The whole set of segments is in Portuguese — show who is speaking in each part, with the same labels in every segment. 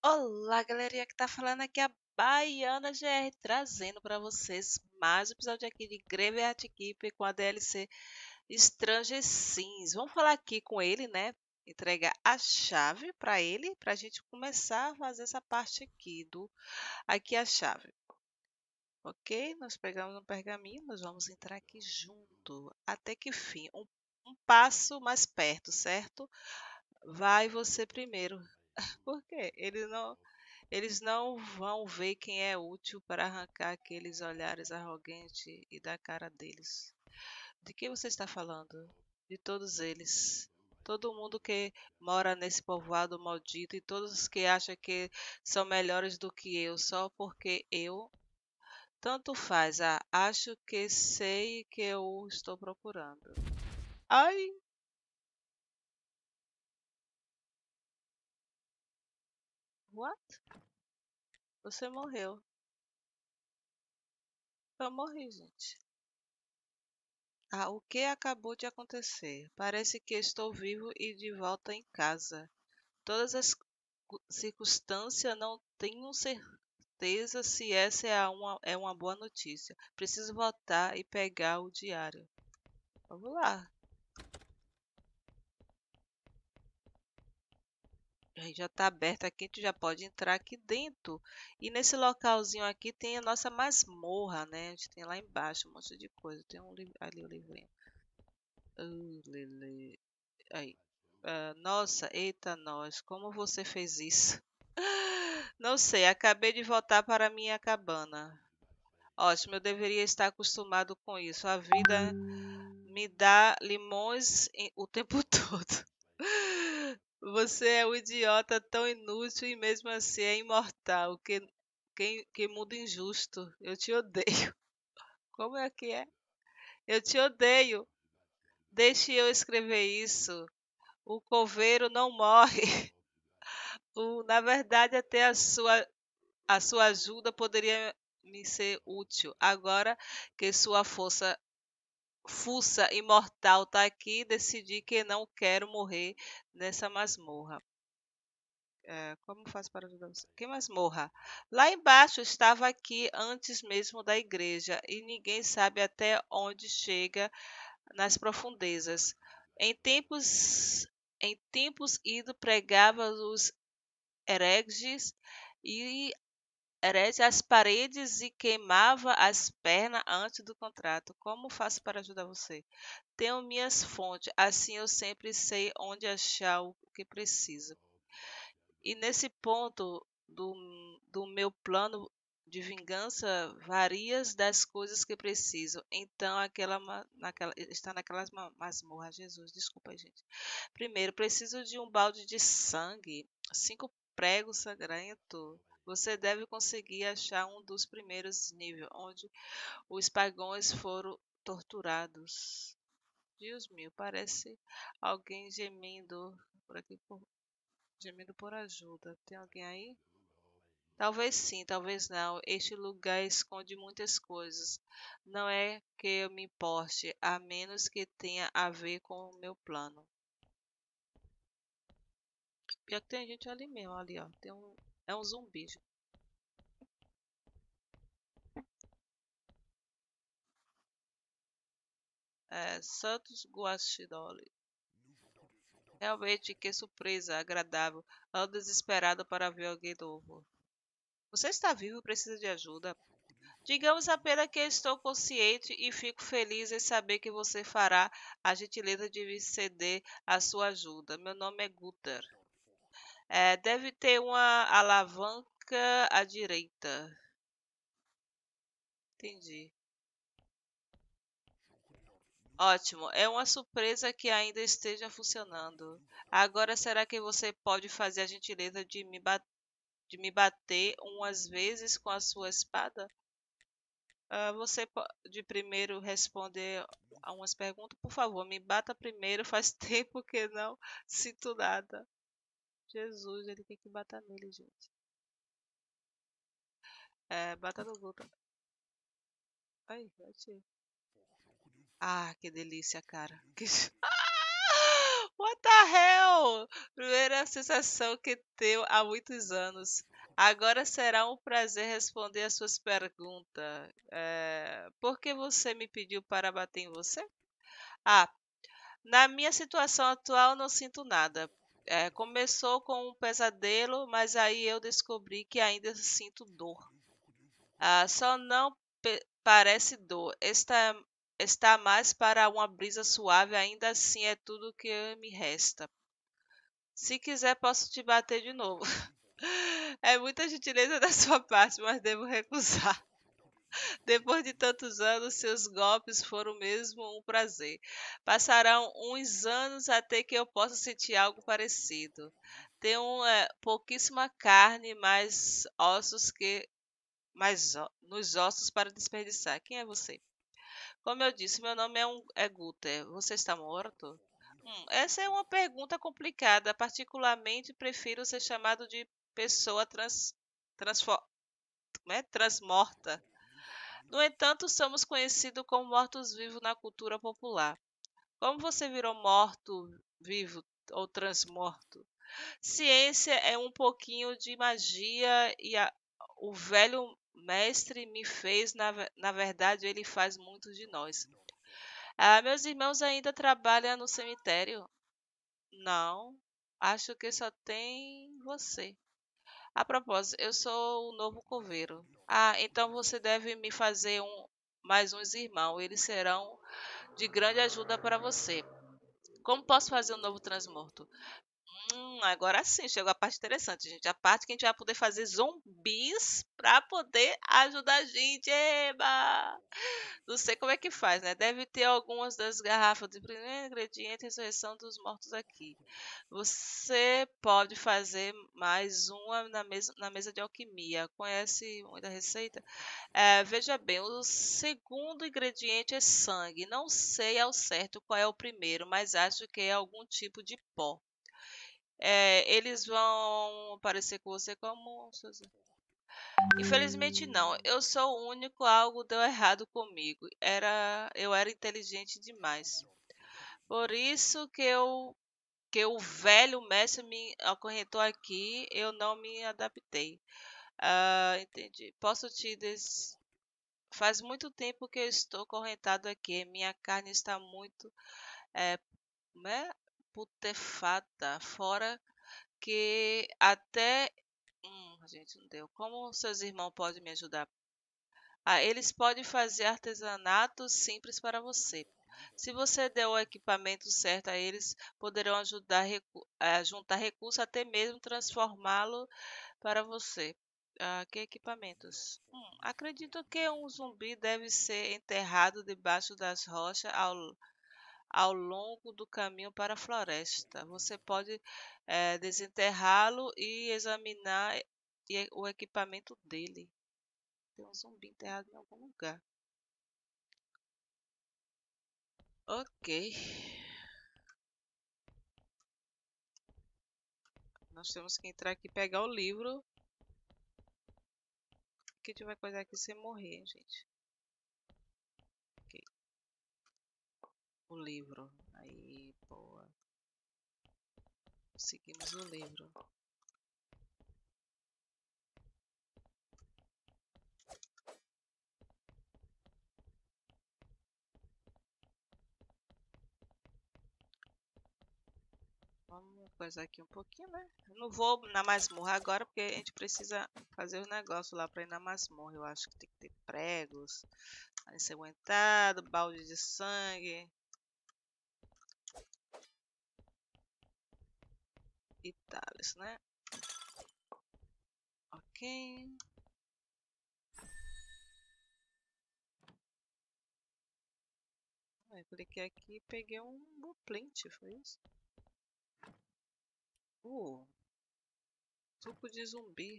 Speaker 1: Olá, galerinha que tá falando aqui é a Baiana GR, trazendo para vocês mais um episódio aqui de Graveyard Keeper com a DLC Stranger Things. Vamos falar aqui com ele, né? Entregar a chave para ele, para a gente começar a fazer essa parte aqui do aqui a chave. Ok? Nós pegamos um pergaminho, nós vamos entrar aqui junto, até que fim, um passo mais perto, certo? Vai você primeiro. Por quê? Eles não vão ver quem é útil para arrancar aqueles olhares arrogantes e da cara deles. De que você está falando? De todos eles. Todo mundo que mora nesse povoado maldito e todos os que acham que são melhores do que eu só porque eu. Tanto faz. Acho que sei que eu estou procurando. Ai, what? Você morreu. Eu morri, gente. Ah, o que acabou de acontecer? Parece que estou vivo e de volta em casa. Todas as circunstâncias não tenho certeza se essa é uma boa notícia. Preciso voltar e pegar o diário. Vamos lá. Aí já está aberto aqui, tu já pode entrar aqui dentro. E nesse localzinho aqui tem a nossa masmorra, né? A gente tem lá embaixo um monte de coisa. Tem ali o livrinho. Lele. Aí. Nossa, eita nós, como você fez isso? Não sei, acabei de voltar para minha cabana. Ótimo, eu deveria estar acostumado com isso. A vida me dá limões o tempo todo. Você é um idiota tão inútil e mesmo assim é imortal. Que mundo injusto. Eu te odeio. Como é que é? Eu te odeio. Deixe eu escrever isso. O coveiro não morre. Na verdade, até a sua ajuda poderia me ser útil. Agora que sua fuça imortal está aqui, decidi que não quero morrer nessa masmorra. Como faço para ajudar você? Que masmorra? Lá embaixo estava aqui antes mesmo da igreja e ninguém sabe até onde chega nas profundezas. Em tempos ido pregava os hereges e herege as paredes e queimava as pernas antes do contrato. Como faço para ajudar você? Tenho minhas fontes, assim eu sempre sei onde achar o que preciso. E nesse ponto do meu plano de vingança, várias das coisas que preciso. Então, está naquelas masmorras. Jesus, desculpa, gente. Primeiro, preciso de um balde de sangue, 5 pregos sangrentos. Você deve conseguir achar um dos primeiros níveis, onde os pagãos foram torturados. Deus meu, parece alguém gemendo por aqui, gemendo por ajuda. Tem alguém aí? Talvez sim, talvez não. Este lugar esconde muitas coisas. Não é que eu me importe, a menos que tenha a ver com o meu plano. Pior que tem gente ali mesmo, ali, ó. É um zumbi. Santos Guaxidoli. Realmente, que surpresa, agradável. Ando desesperado para ver alguém novo. Você está vivo e precisa de ajuda? Digamos apenas que estou consciente e fico feliz em saber que você fará a gentileza de me ceder a sua ajuda. Meu nome é Guter. Deve ter uma alavanca à direita. Entendi. Ótimo. É uma surpresa que ainda esteja funcionando. Agora, será que você pode fazer a gentileza de me bater umas vezes com a sua espada? Você pode primeiro responder a umas perguntas? Por favor, me bata primeiro. Faz tempo que não sinto nada. Jesus, ele tem que bater nele, gente. Bata no Guta. Ai, bati. Ah, que delícia, cara. What the hell? Primeira sensação que tenho há muitos anos. Agora será um prazer responder as suas perguntas. Por que você me pediu para bater em você? Ah, na minha situação atual não sinto nada. Começou com um pesadelo, mas aí eu descobri que ainda sinto dor. Só não parece dor. Está mais para uma brisa suave, ainda assim é tudo que me resta. Se quiser, posso te bater de novo. É muita gentileza da sua parte, mas devo recusar. Depois de tantos anos, seus golpes foram mesmo um prazer. Passarão uns anos até que eu possa sentir algo parecido. Tenho pouquíssima carne, mais ossos que nos ossos para desperdiçar. Quem é você? Como eu disse, meu nome é Guter. Você está morto? Essa é uma pergunta complicada. Particularmente, prefiro ser chamado de pessoa transfo- transmorta. No entanto, somos conhecidos como mortos-vivos na cultura popular. Como você virou morto-vivo ou transmorto? Ciência é um pouquinho de magia e o velho mestre me fez, na verdade, ele faz muitos de nós. Meus irmãos ainda trabalham no cemitério? Não, acho que só tem você. A propósito, eu sou o novo coveiro. Então você deve me fazer mais uns irmãos. Eles serão de grande ajuda para você. Como posso fazer um novo transmorto? Agora sim, chegou a parte interessante, gente. A parte que a gente vai poder fazer zumbis para poder ajudar a gente. Eba! Não sei como é que faz, né? Deve ter algumas das garrafas de primeiro ingrediente e ressurreição dos mortos aqui. Você pode fazer mais uma na mesa de alquimia. Conhece muita receita? Veja bem, o segundo ingrediente é sangue. Não sei ao certo qual é o primeiro, mas acho que é algum tipo de pó. Eles vão aparecer com você como. Infelizmente não. Eu sou o único, algo deu errado comigo. Eu era inteligente demais. Por isso que o velho mestre me acorrentou aqui, eu não me adaptei. Entendi. Faz muito tempo que eu estou correntado aqui. Minha carne está muito é, né, putefata, fora que até gente, não deu. Como seus irmãos podem me ajudar? Eles podem fazer artesanatos simples para você. Se você der o equipamento certo a eles, poderão ajudar a juntar recursos, até mesmo transformá-lo para você. Que equipamentos? Acredito que um zumbi deve ser enterrado debaixo das rochas ao longo do caminho para a floresta. Você pode desenterrá-lo e examinar o equipamento dele. Tem um zumbi enterrado em algum lugar. Ok. Nós temos que entrar aqui e pegar o livro. Que a gente vai coisar aqui sem morrer, gente. Ok. O livro. Aí, boa. Seguimos o livro. Vamos coisar aqui um pouquinho, né? Eu não vou na masmorra agora, porque a gente precisa fazer os negócios lá para ir na masmorra. Eu acho que tem que ter pregos, ensanguentado, balde de sangue e tales, né? Ok. Eu cliquei aqui e peguei um blueprint, foi isso? Suco de zumbi.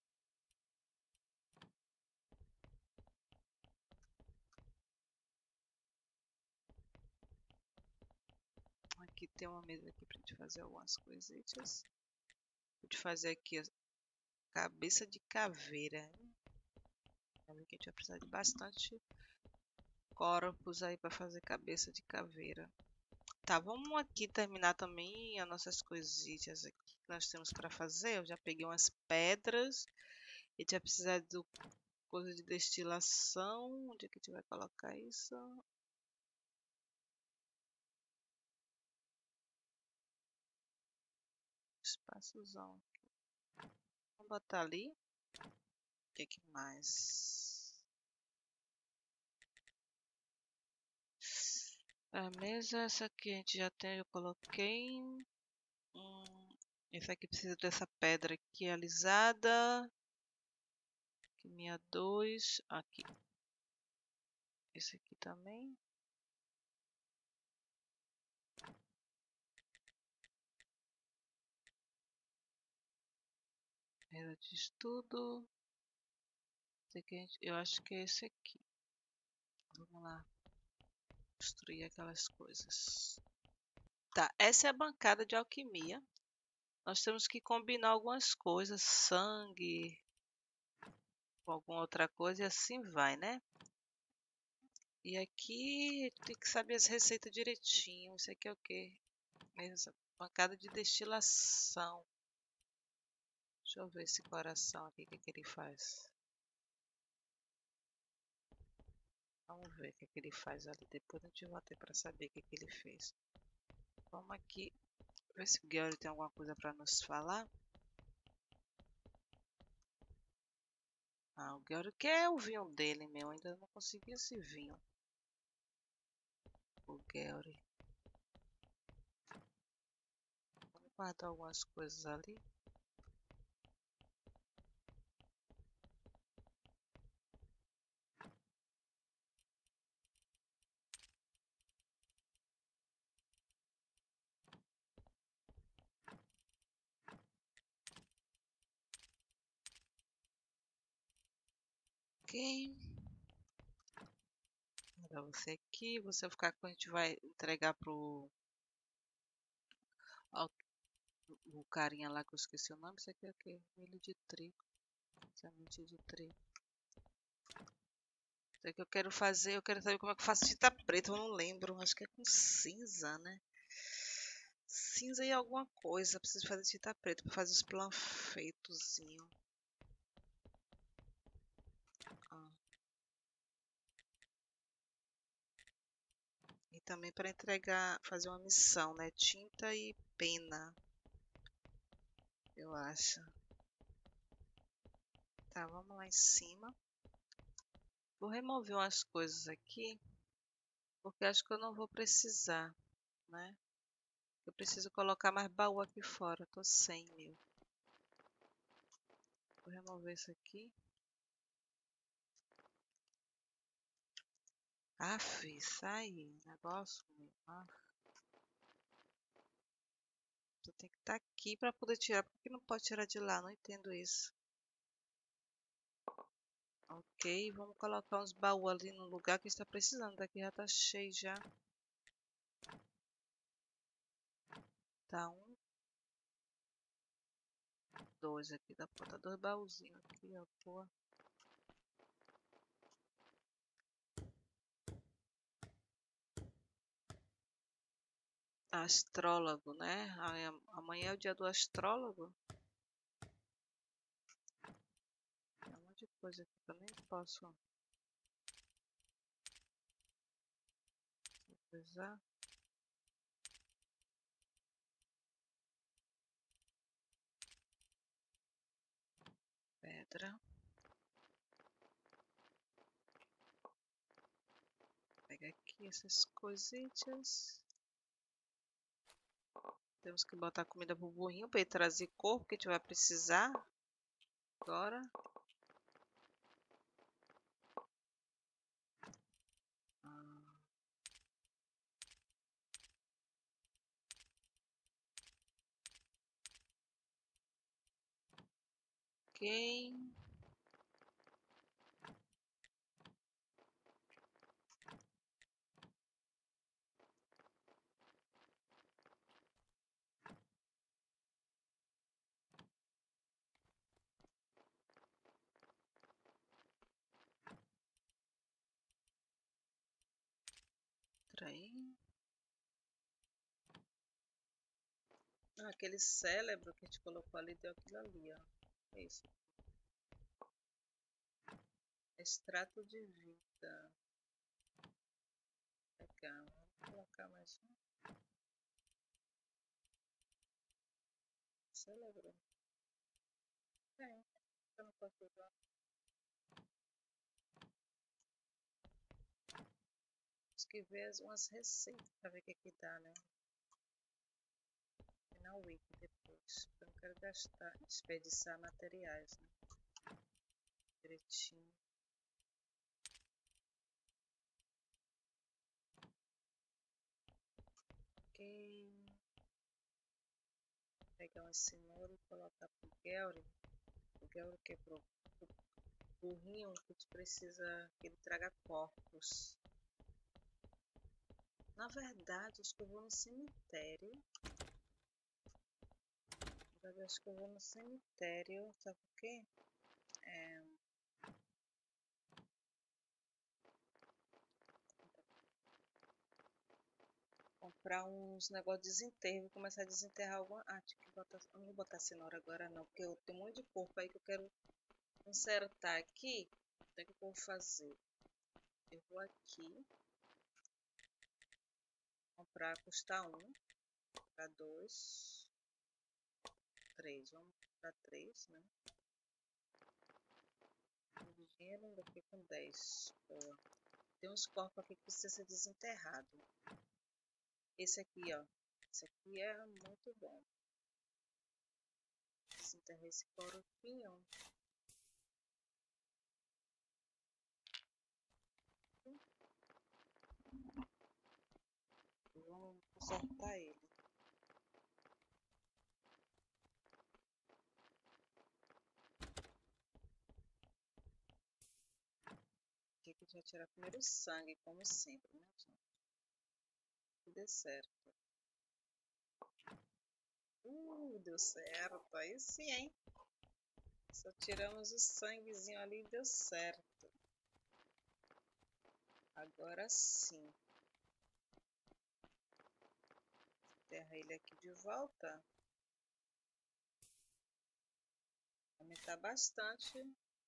Speaker 1: Aqui tem uma mesa aqui pra gente fazer algumas coisitas. Vou te fazer aqui a cabeça de caveira. A gente vai precisar de bastante corpos aí para fazer cabeça de caveira. Tá, vamos aqui terminar também as nossas coisinhas aqui que nós temos para fazer. Eu já peguei umas pedras. A gente vai precisar do coisa de destilação. Onde é que a gente vai colocar isso? Espaçozão. Vamos botar ali. O que é que mais? A mesa, essa aqui a gente já tem, eu coloquei. Esse aqui precisa dessa pedra aqui alisada. Aqui minha 2. Aqui. Esse aqui também. Mesa de estudo. Esse aqui eu acho que é esse aqui. Vamos lá. Construir aquelas coisas. Tá, essa é a bancada de alquimia. Nós temos que combinar algumas coisas, sangue, com alguma outra coisa e assim vai, né? E aqui tem que saber as receitas direitinho. Isso aqui é o quê? Essa bancada de destilação. Deixa eu ver esse coração aqui, o que, que ele faz. Vamos ver o que, que ele faz ali. Depois a gente volta para saber o que, que ele fez. Vamos aqui ver se o Gary tem alguma coisa para nos falar. Ah, o Gary quer o vinho dele, meu. Ainda não consegui esse vinho. O Gary. Vamos guardar algumas coisas ali. Ok. Vou dar você aqui. Você vai ficar com a gente vai entregar pro o carinha lá que eu esqueci o nome. Isso aqui é o quê? Milho de trigo. Semente de trigo. Isso aqui eu quero fazer. Eu quero saber como é que eu faço fita preta. Eu não lembro. Acho que é com cinza, né? Cinza e alguma coisa. Preciso fazer fita preta para fazer os planfeitozinhos. Ah. E também para entregar, fazer uma missão, né? Tinta e pena. Eu acho. Tá, vamos lá em cima. Vou remover umas coisas aqui, porque acho que eu não vou precisar, né? Eu preciso colocar mais baú aqui fora. Tô sem, meu. Vou remover isso aqui. Aff, sai, negócio, meu. Tu tem que estar aqui para poder tirar. Por que não pode tirar de lá? Não entendo isso. Ok, vamos colocar uns baús ali no lugar que está precisando. Daqui já tá cheio já. Tá um, dois aqui. Dá pra botar dois baúzinhos aqui, ó. Pô. Astrólogo, né? Amanhã é o dia do astrólogo. Tem um monte de coisa aqui que eu nem posso usar. Pedra. Pega aqui essas coisitas. Temos que botar comida pro burrinho para ele trazer corpo que a gente vai precisar. Agora. Ok. Aí. Aquele cérebro que a gente colocou ali deu aquilo ali, ó. É isso. Extrato de vida. Legal. Vou colocar mais um. Cérebro. É, eu não posso usar. Temos que ver umas receitas para ver o que dá, né? Na Wiki depois. Eu não quero gastar, desperdiçar materiais, né? Direitinho. Ok. Pegar uma cenoura e colocar pro Gary. O Gary que é pro burrinho que a gente precisa que ele traga corpos. Na verdade, acho que eu vou no cemitério. Acho que eu vou no cemitério. Sabe por quê? Comprar uns negócios de desenterro. Vou começar a desenterrar alguma. Ah, tinha que botar. Eu não vou botar cenoura agora não, porque eu tenho um monte de corpo aí que eu quero consertar aqui. O que é que eu vou fazer? Eu vou aqui comprar, custar um, comprar dois, três. Vamos comprar três, né? O dinheiro ainda fiquei com 10. Boa. Tem uns corpos aqui que precisa ser desenterrado. Esse aqui, ó. Esse aqui é muito bom. Desenterrar esse corpinho. Vamos consertar ele. Aqui que a gente vai tirar primeiro o sangue, como sempre, né, gente? Que dê certo. Deu certo. Aí sim, hein? Só tiramos o sanguezinho ali e deu certo. Agora sim. Enterra ele aqui de volta. Aumentar bastante.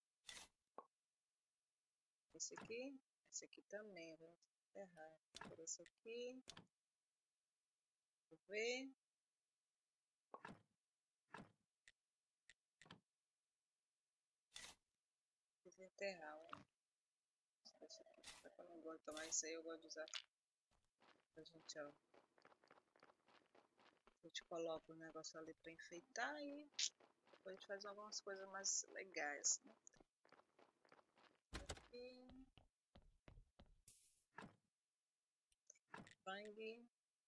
Speaker 1: Esse aqui também. Vamos enterrar. Por esse aqui. Vou ver. Desenterrar. Eu não gosto de tomar isso aí, eu gosto de usar. A gente, ó. A gente coloca o negócio ali pra enfeitar e depois a gente faz algumas coisas mais legais, né? Aqui. Sangue.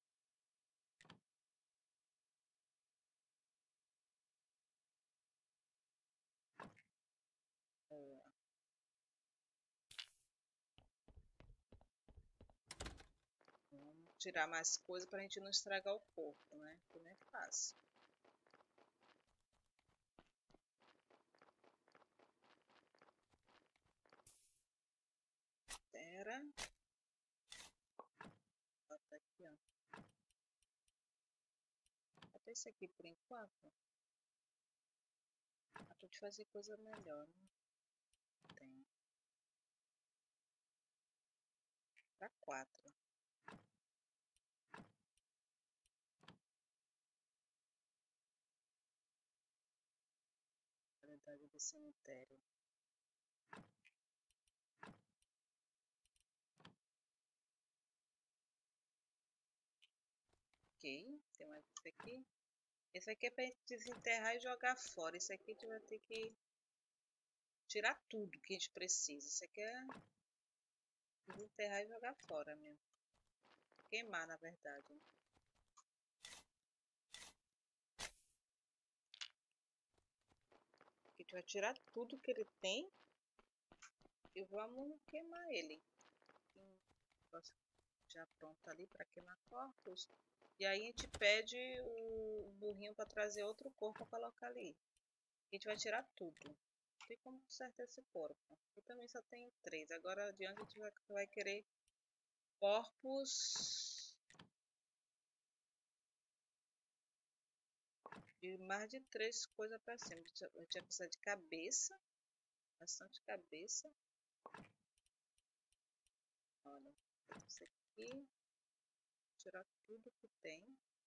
Speaker 1: Vamos tirar mais coisa pra gente não estragar o corpo, né? Que não é fácil. Espera. Bota aqui, ó. Até esse aqui por enquanto. Pra gente fazer coisa melhor, né? Tem. Pra 4. Qualidade do cemitério. Ok. Tem mais esse aqui. Esse aqui é pra gente desenterrar e jogar fora. Esse aqui a gente vai ter que tirar tudo que a gente precisa. Isso aqui é desenterrar e jogar fora mesmo. Queimar, na verdade. Aqui a gente vai tirar tudo que ele tem e vamos queimar ele. Já pronto ali para queimar corpos. E aí a gente pede o burrinho para trazer outro corpo para colocar ali. A gente vai tirar tudo. Não tem como consertar esse corpo. E também só tem 3. Agora adiante a gente vai querer corpos de mais de 3 coisas para cima. A gente vai precisar de cabeça, bastante cabeça. Olha, isso aqui, tirar tudo que tem.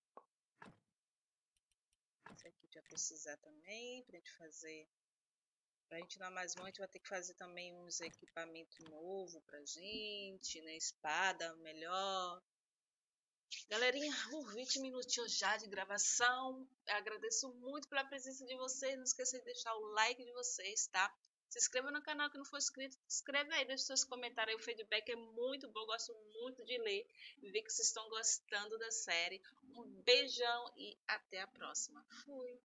Speaker 1: Isso aqui já precisar também, pra gente fazer. Pra gente dar mais mão, a gente vai ter que fazer também uns equipamentos novos pra gente, né? Espada melhor. Galerinha, 20 minutinhos já de gravação. Eu agradeço muito pela presença de vocês. Não esqueça de deixar o like de vocês, tá? Se inscreva no canal que não for inscrito. Se inscreve aí, deixe seus comentários. O feedback é muito bom. Eu gosto muito de ler e ver que vocês estão gostando da série. Um beijão e até a próxima. Fui!